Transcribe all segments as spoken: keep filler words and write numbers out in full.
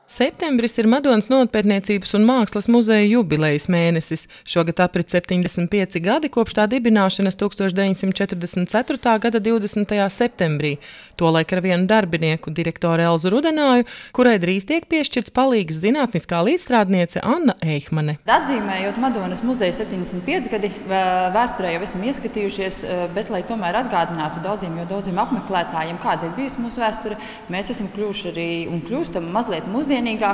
Septembris ir Madonas novatpētniecības un mākslas muzeja jubilejas mēnesis. Šogad aprit septiņdesmit pieci gadi kopš tā dibināšanas tūkstoš deviņsimt četrdesmit ceturtā gada divdesmitajā septembrī. Tolaik ar vienu darbinieku, direktoru Elzu Rudenāju, kurai drīz tiek piešķirts palīgs zinātniskā līdzstrādniece Anna Eihmane. Atzīmējot Madonas muzeja septiņdesmit pieci gadi, vēsturē jau esam ieskatījušies, bet, lai tomēr atgādinātu daudziem, jo daudziem apmeklētājiem, kāda ir bijusi mūsu vēsture, mēs esam kļuvuši arī un kļūstam mazliet mūsdienīgāki.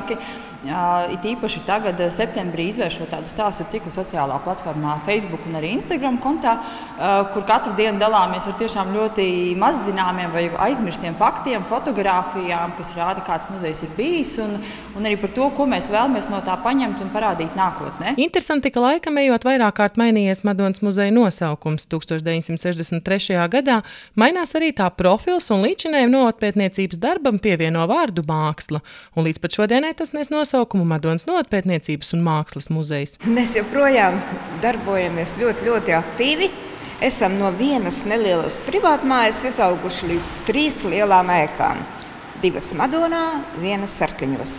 It īpaši tagad, septembrī, izvēršot tādu stāstu ciklu sociālā platformā Facebook un arī Instagram kontā, kur katru dienu dalāmies ar tiešām ļoti mazzināmiem vai aizmirstiem faktiem, fotogrāfijām, kas rāda, kāds muzejs ir bijis, un, un arī par to, ko mēs vēlamies no tā paņemt un parādīt nākotnē. Interesanti, ka laikam ejot vairāk kārt mainījies Madonas muzeja nosaukums. tūkstoš deviņsimt sešdesmit trešajā gadā mainās arī tā profils un līdzinējiem novatpētniecības darbam pievieno vārdu māksla. Un līdz pat šodienai tas nes nosaukumu Madonas novatpētniecības un mākslas muzejs. Mēs joprojām darbojamies ļoti, ļoti aktīvi. Esam no vienas nelielas privātmājas izauguši līdz trīs lielām ēkām. Divas Madonā, viena Sarkaņos.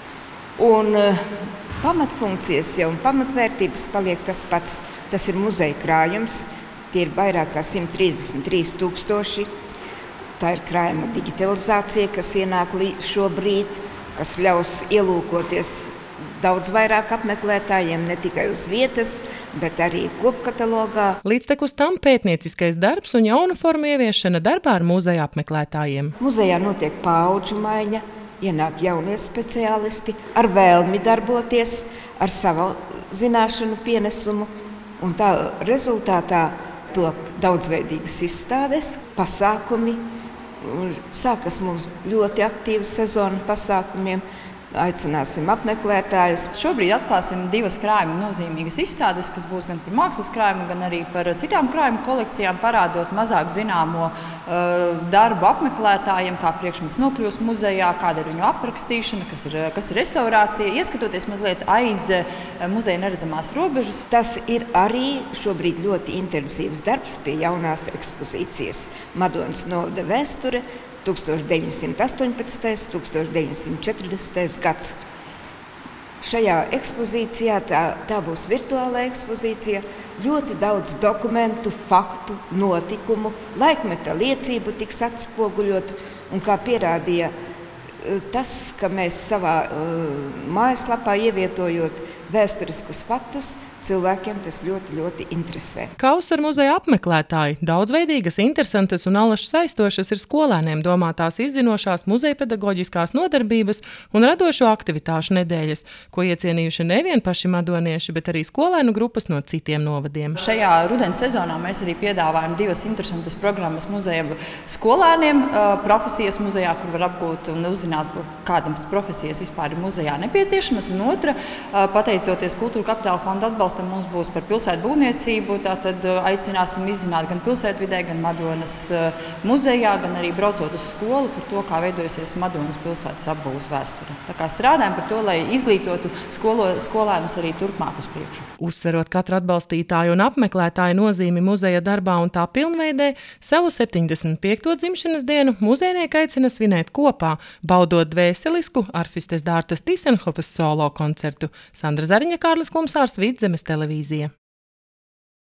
Un uh, pamatfunkcijas jau un pamatvērtības paliek tas pats. Tas ir muzeja krājums. Tie ir vairāk kā simt trīsdesmit trīs tūkstoši. Tā ir krājuma digitalizācija, kas ienāk šobrīd, kas ļaus ielūkoties daudz vairāk apmeklētājiem, ne tikai uz vietas, bet arī kopkatalogā. Līdztekus tam pētnieciskais darbs un jaunu formu ieviešana darbā ar muzeja apmeklētājiem. Muzejā notiek paudžu maiņa, ienāk jaunie speciālisti ar vēlmi darboties, ar savu zināšanu pienesumu, un tā rezultātā top daudzveidīgas izstādes, pasākumi. Sākas mums ļoti aktīva sezona pasākumiem. Aicināsim apmeklētājus. Šobrīd atklāsim divas krājuma nozīmīgas izstādes, kas būs gan par mākslas krājumu, gan arī par citām krājuma kolekcijām, parādot mazāk zināmo uh, darbu apmeklētājiem, kā priekšmets nokļūst muzejā, kāda ir viņu aprakstīšana, kas ir, kas ir restaurācija, ieskatoties mazliet aiz uh, muzeja neredzamās robežas. Tas ir arī šobrīd ļoti intensīvs darbs pie jaunās ekspozīcijas Madonas novada vēsture, tūkstoš deviņsimt astoņpadsmitais, tūkstoš deviņsimt četrdesmitais gads. Šajā ekspozīcijā, tā, tā būs virtuāla ekspozīcija, ļoti daudz dokumentu, faktu, notikumu, laikmeta liecību tiks atspoguļot, un kā pierādīja tas, ka mēs savā uh, mājaslapā ievietojot vēsturiskus faktus, cilvēkiem tas ļoti, ļoti interesē. Kā uzsver muzeja apmeklētāji, daudzveidīgas, interesantas un alaši saistošas ir skolēniem domātās izzinošās muzeja pedagoģiskās nodarbības un radošo aktivitāšu nedēļas, ko iecienījuši nevien paši madonieši, bet arī skolēnu grupas no citiem novadiem. Šajā rudens sezonā mēs arī piedāvājam divas interesantas programmas muzeja skolēniem, profesijas muzejā, kur var apgūt un uzzināt, kādas profesijas vispār ir muzejā nepieciešamas, un otra, pateicoties Kultūra Kapitāla fonda atbalstam, mums būs par pilsētu būvniecību, tātad aicināsim izzināt gan pilsētvidē, gan Madonas muzejā, gan arī braucot uz skolu par to, kā veidojusies Madonas pilsētas apbūves vēsture. Tā kā strādājam par to, lai izglītotu skolo, skolēnus arī turpmāk uz priekšu. Uzsverot katru atbalstītāju un apmeklētāju nozīmi muzeja darbā un tā pilnveidē, savu septiņdesmit piekto dzimšanas dienu muzejnieki aicina svinēt kopā, baudot dvēselisku arfistes Dārtas Tisenhofas solo koncertu. Sandra Zariņa, Kārlis Kumsārs, Vidzemes televīzija.